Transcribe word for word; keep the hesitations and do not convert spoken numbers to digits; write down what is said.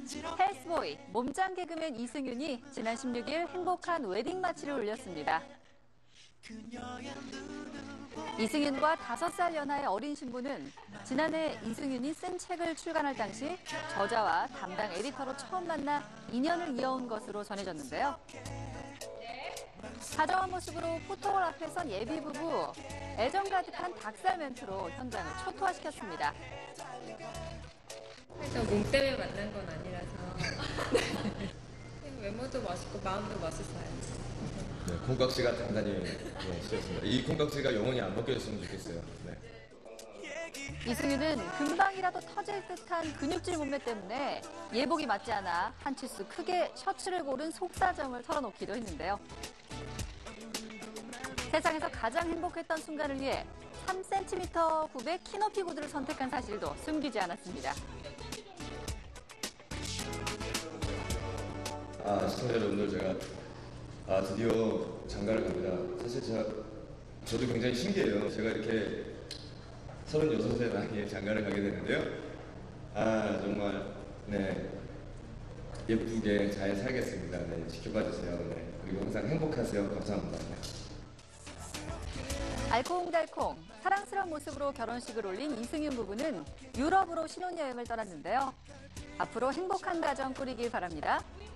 헬스보이, 몸짱 개그맨 이승윤이 지난 십육 일 행복한 웨딩 마치를 올렸습니다. 이승윤과 다섯 살 연하의 어린 신부는 지난해 이승윤이 쓴 책을 출간할 당시 저자와 담당 에디터로 처음 만나 인연을 이어온 것으로 전해졌는데요. 다정한 모습으로 포토홀 앞에 선 예비 부부, 애정 가득한 닭살 멘트로 현장을 초토화시켰습니다. 일단 몸 때문에 만난 건 아니라서 외모도 멋있고 마음도 멋있어요. 네, 콩깍지가 단단히 네, 씌었습니다. 이 콩깍지가 영원히 안 벗겨졌으면 좋겠어요. 네. 이승윤은 금방이라도 터질 듯한 근육질 몸매 때문에 예복이 맞지 않아 한 치수 크게 셔츠를 고른 속사정을 털어놓기도 했는데요. 세상에서 가장 행복했던 순간을 위해 삼 센티미터 굽의 키높이 구두를 선택한 사실도 숨기지 않았습니다. 아, 시청자 여러분들, 제가 아, 드디어 장가를 갑니다. 사실 제가, 저도 굉장히 신기해요. 제가 이렇게 서른여섯의 나이에 장가를 가게 되는데요. 아, 정말, 네, 예쁘게 잘 살겠습니다. 네, 지켜봐 주세요. 네, 그리고 항상 행복하세요. 감사합니다. 네. 알콩달콩, 사랑스러운 모습으로 결혼식을 올린 이승윤 부부는 유럽으로 신혼여행을 떠났는데요. 앞으로 행복한 가정 꾸리길 바랍니다.